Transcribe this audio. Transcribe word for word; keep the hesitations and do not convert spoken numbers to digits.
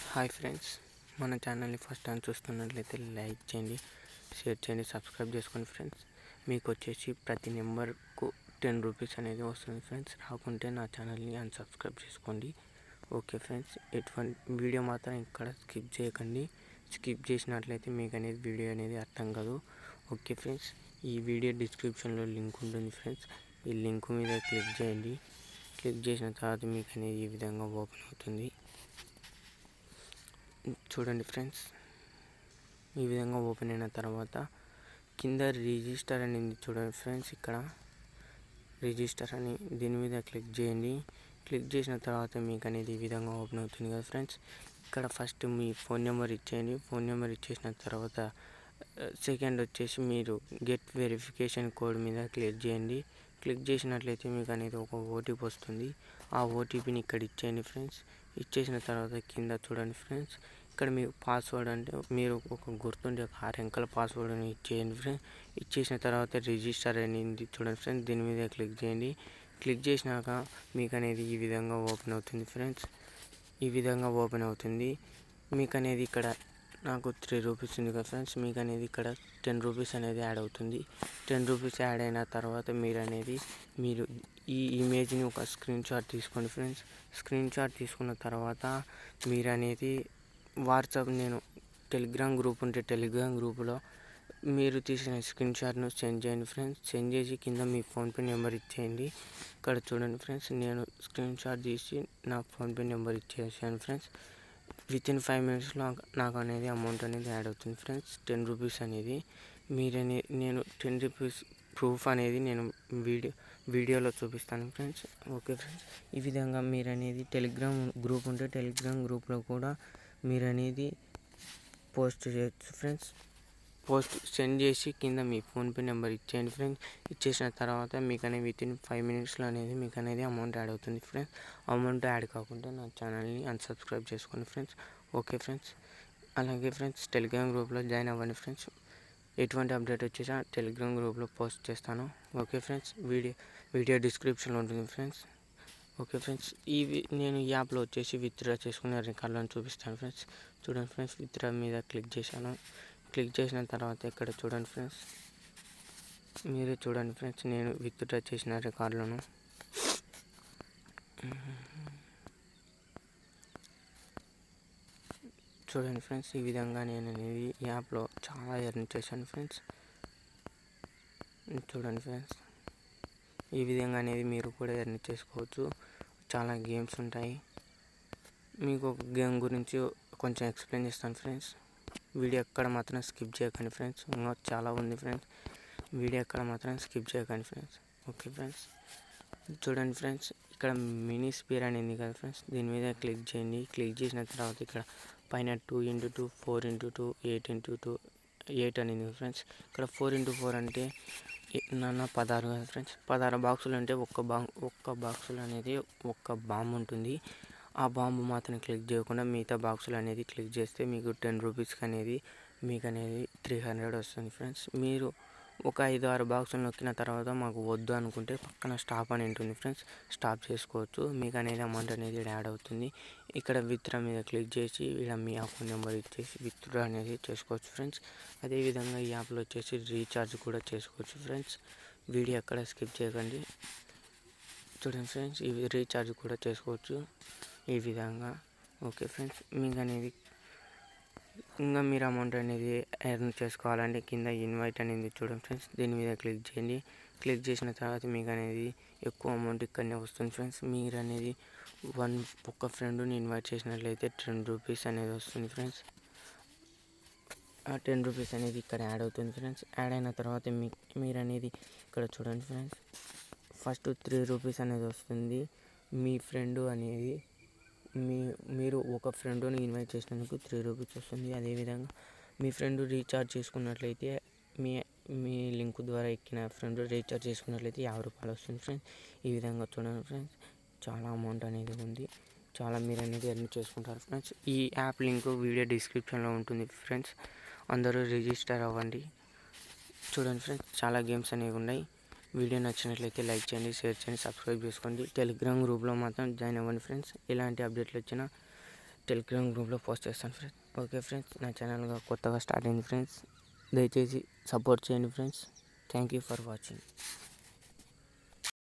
Hi friends, మన ఛానల్ని first time చూస్తున్నట్లయితే లైక్ చేయండి, షేర్ చేయండి, సబ్స్క్రైబ్ చేసుకోండి ఫ్రెండ్స్. మీకు వచ్చేసి ప్రతి నెంబర్కు టెన్ రూపీస్ అనేది వస్తుంది ఫ్రెండ్స్. రాకుంటే నా ఛానల్ని అన్సబ్స్క్రైబ్ చేసుకోండి. ఓకే ఫ్రెండ్స్, ఎటువంటి వీడియో మాత్రం ఇక్కడ స్కిప్ చేయకండి. స్కిప్ చేసినట్లయితే మీకు అనేది వీడియో అనేది అర్థం కాదు. ఓకే ఫ్రెండ్స్, ఈ వీడియో డిస్క్రిప్షన్లో లింక్ ఉంటుంది ఫ్రెండ్స్. ఈ లింక్ మీద క్లిక్ చేయండి. క్లిక్ చేసిన తర్వాత మీకు అనేది ఈ విధంగా ఓపెన్ అవుతుంది. చూడండి ఫ్రెండ్స్, ఈ విధంగా ఓపెన్ అయిన తర్వాత కింద రిజిస్టర్ అనేది చూడండి ఫ్రెండ్స్. ఇక్కడ రిజిస్టర్ అని దీని మీద క్లిక్ చేయండి. క్లిక్ చేసిన తర్వాత మీకు అనేది ఈ విధంగా ఓపెన్ అవుతుంది కదా ఫ్రెండ్స్. ఇక్కడ ఫస్ట్ మీ ఫోన్ నెంబర్ ఇచ్చేయండి. ఫోన్ నెంబర్ ఇచ్చేసిన తర్వాత సెకండ్ వచ్చేసి మీరు గెట్ వెరిఫికేషన్ కోడ్ మీద క్లిక్ చేయండి. క్లిక్ చేసినట్లయితే మీకు అనేది ఒక ఓటీపీ వస్తుంది. ఆ ఓటీపీని ఇక్కడ ఇచ్చేయండి ఫ్రెండ్స్. ఇచ్చేసిన తర్వాత కింద చూడండి ఫ్రెండ్స్, ఇక్కడ మీకు పాస్వర్డ్ అంటే మీరు ఒక గుర్తుండే ఒక ఆరు అంకెల పాస్వర్డ్ అని ఇచ్చేయండి ఫ్రెండ్స్. ఇచ్చేసిన తర్వాత రిజిస్టర్ అనేది చూడండి ఫ్రెండ్స్, దీని మీద క్లిక్ చేయండి. క్లిక్ చేసినాక మీకు అనేది ఈ విధంగా ఓపెన్ అవుతుంది ఫ్రెండ్స్. ఈ విధంగా ఓపెన్ అవుతుంది. మీకు అనేది ఇక్కడ నాకు త్రీ రూపీస్ ఉంది కదా ఫ్రెండ్స్. మీకు అనేది ఇక్కడ టెన్ రూపీస్ అనేది యాడ్ అవుతుంది. టెన్ రూపీస్ యాడ్ అయిన తర్వాత మీరు అనేది మీరు ఈ ఇమేజ్ని ఒక స్క్రీన్ షాట్ తీసుకోండి ఫ్రెండ్స్. స్క్రీన్ షాట్ తీసుకున్న తర్వాత మీరు అనేది వాట్సాప్, నేను టెలిగ్రామ్ గ్రూప్ ఉంటే టెలిగ్రామ్ గ్రూపులో మీరు తీసిన స్క్రీన్ షాట్ను సెండ్ చేయండి ఫ్రెండ్స్. సెండ్ చేసి కింద మీ ఫోన్పే నెంబర్ ఇచ్చేయండి. ఇక్కడ చూడండి ఫ్రెండ్స్, నేను స్క్రీన్ షాట్ తీసి నా ఫోన్పే నెంబర్ ఇచ్చేసాను ఫ్రెండ్స్. విత్ ఇన్ ఫైవ్ మినిట్స్లో నాకు అనేది అమౌంట్ అనేది యాడ్ అవుతుంది ఫ్రెండ్స్. టెన్ రూపీస్ అనేది మీరనే నేను టెన్ రూపీస్ ప్రూఫ్ అనేది నేను వీడియో వీడియోలో చూపిస్తాను ఫ్రెండ్స్. ఓకే ఫ్రెండ్స్, ఈ విధంగా మీరు అనేది టెలిగ్రామ్ గ్రూప్ ఉంటే టెలిగ్రామ్ గ్రూప్లో కూడా మీరు అనేది పోస్ట్ చేయొచ్చు ఫ్రెండ్స్. పోస్ట్ సెండ్ చేసి కింద మీ ఫోన్పే నెంబర్ ఇచ్చేయండి ఫ్రెండ్స్. ఇచ్చేసిన తర్వాత మీకు అనేది విత్ ఇన్ ఫైవ్ మినిట్స్లో అనేది మీకు అనేది అమౌంట్ యాడ్ అవుతుంది ఫ్రెండ్స్. అమౌంట్ యాడ్ కాకుండా నా ఛానల్ని అన్సబ్స్క్రైబ్ చేసుకోండి ఫ్రెండ్స్. ఓకే ఫ్రెండ్స్, అలాగే ఫ్రెండ్స్ టెలిగ్రామ్ గ్రూప్లో జాయిన్ అవ్వండి ఫ్రెండ్స్. ఎటువంటి అప్డేట్ వచ్చేసా టెలిగ్రామ్ గ్రూప్లో పోస్ట్ చేస్తాను. ఓకే ఫ్రెండ్స్, వీడియో వీడియో డిస్క్రిప్షన్లో ఉంటుంది ఫ్రెండ్స్. ఓకే ఫ్రెండ్స్, ఈ నేను ఈ యాప్లో వచ్చేసి విత్డ్రా చేసుకునే రికార్డులను చూపిస్తాను ఫ్రెండ్స్. చూడండి ఫ్రెండ్స్, విత్డ్రా మీద క్లిక్ చేశాను. క్లిక్ చేసిన తర్వాత ఇక్కడ చూడండి ఫ్రెండ్స్, మీరే చూడండి ఫ్రెండ్స్, నేను విత్డ్రా చేసిన రికార్డులను చూడండి ఫ్రెండ్స్. ఈ విధంగా నేను అనేది ఈ యాప్లో చాలా ఎర్న్ చేశాను ఫ్రెండ్స్. చూడండి ఫ్రెండ్స్, ఈ విధంగా అనేది మీరు కూడా ఎర్న్ చేసుకోవచ్చు. చాలా గేమ్స్ ఉంటాయి. మీకు ఒక గేమ్ గురించి కొంచెం ఎక్స్ప్లెయిన్ చేస్తాను ఫ్రెండ్స్. వీడియో ఎక్కడ మాత్రం స్కిప్ చేయకండి ఫ్రెండ్స్. ఇంకా చాలా ఉంది ఫ్రెండ్స్, వీడియో ఎక్కడ మాత్రం స్కిప్ చేయకండి ఫ్రెండ్స్. ఓకే ఫ్రెండ్స్, చూడండి ఫ్రెండ్స్, ఇక్కడ మినీ స్పీర్ అనేది కదా ఫ్రెండ్స్, దీని మీద క్లిక్ చేయండి. క్లిక్ చేసిన తర్వాత ఇక్కడ పైన two into two four into two eight into two eight అనేది ఫ్రెండ్స్. ఇక్కడ ఫోర్ ఇంటూ ఫోర్ అంటే నాన్న పదహారు కదా ఫ్రెండ్స్. పదహారు బాక్సులు అంటే ఒక్క బా ఒక్క బాక్సులు అనేది ఒక్క బాంబు ఉంటుంది. ఆ బాంబు మాత్రం క్లిక్ చేయకుండా మిగతా బాక్సులు అనేది క్లిక్ చేస్తే మీకు టెన్ రూపీస్కి అనేది మీకు అనేది త్రీ హండ్రెడ్ వస్తుంది ఫ్రెండ్స్. మీరు ఒక ఐదు ఆరు బాక్సులు నొక్కిన తర్వాత మాకు వద్దు అనుకుంటే పక్కన స్టాప్ అని ఉంటుంది ఫ్రెండ్స్. స్టాప్ చేసుకోవచ్చు. మీకు అనేది అమౌంట్ అనేది యాడ్ అవుతుంది. ఇక్కడ విత్డ్రా మీద క్లిక్ చేసి ఇక్కడ మీ అకౌంట్ నెంబర్ ఇచ్చేసి విత్డ్రా అనేది చేసుకోవచ్చు ఫ్రెండ్స్. అదేవిధంగా ఈ యాప్లో వచ్చేసి రీఛార్జ్ కూడా చేసుకోవచ్చు ఫ్రెండ్స్. వీడియో ఎక్కడ స్కిప్ చేయకండి. చూడండి ఫ్రెండ్స్, ఇవి రీఛార్జ్ కూడా చేసుకోవచ్చు ఈ విధంగా. ఓకే ఫ్రెండ్స్, మీకు అనేది ఇంకా మీరు అమౌంట్ అనేది ఎర్న్ చేసుకోవాలంటే కింద ఇన్వైట్ అనేది చూడండి ఫ్రెండ్స్, దీని మీద క్లిక్ చేయండి. క్లిక్ చేసిన తర్వాత మీకు అనేది ఎక్కువ అమౌంట్ ఇక్కడనే వస్తుంది ఫ్రెండ్స్. మీరు అనేది వన్ ఒక్క ఫ్రెండ్ని ఇన్వైట్ చేసినట్లయితే టెన్ రూపీస్ అనేది వస్తుంది ఫ్రెండ్స్. ఆ టెన్ రూపీస్ అనేది ఇక్కడ యాడ్ అవుతుంది ఫ్రెండ్స్. యాడ్ అయిన తర్వాత మీ మీరు అనేది ఇక్కడ చూడండి ఫ్రెండ్స్, ఫస్ట్ త్రీ రూపీస్ అనేది వస్తుంది. మీ ఫ్రెండ్ అనేది మీ మీరు ఒక ఫ్రెండ్ని ఇన్వైట్ చేసినందుకు త్రీ రూపీస్ వస్తుంది. అదేవిధంగా మీ ఫ్రెండ్ రీఛార్జ్ చేసుకున్నట్లయితే మీ మీ లింక్ ద్వారా ఎక్కిన ఫ్రెండ్ రీఛార్జ్ చేసుకున్నట్లయితే యాభై రూపాయలు వస్తుంది ఫ్రెండ్స్. ఈ విధంగా చూడండి ఫ్రెండ్స్, చాలా అమౌంట్ అనేది ఉంది. చాలా మీరు అనేది ఎర్న్ చేసుకుంటారు ఫ్రెండ్స్. ఈ యాప్ లింక్ వీడియో డిస్క్రిప్షన్లో ఉంటుంది ఫ్రెండ్స్. అందరూ రిజిస్టర్ అవ్వండి. చూడండి ఫ్రెండ్స్, చాలా గేమ్స్ అనేవి ఉన్నాయి. వీడియో నచ్చినట్లయితే లైక్ చేయండి, షేర్ చేయండి, సబ్స్క్రైబ్ చేసుకోండి. టెలిగ్రామ్ గ్రూప్లో మాత్రం జాయిన్ అవ్వండి ఫ్రెండ్స్. ఎలాంటి అప్డేట్లు వచ్చినా టెలిగ్రామ్ గ్రూప్లో పోస్ట్ చేస్తాను ఫ్రెండ్స్. ఓకే ఫ్రెండ్స్, నా ఛానల్గా కొత్తగా స్టార్ట్ అయింది ఫ్రెండ్స్, దయచేసి సపోర్ట్ చేయండి friends. Thank you for watching.